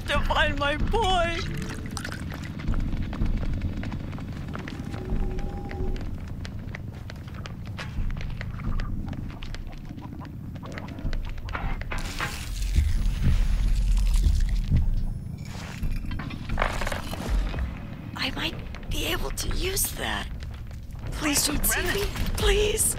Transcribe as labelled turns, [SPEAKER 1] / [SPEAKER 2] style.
[SPEAKER 1] have to find my boy. I might be able to use that. Please don't see me. Please.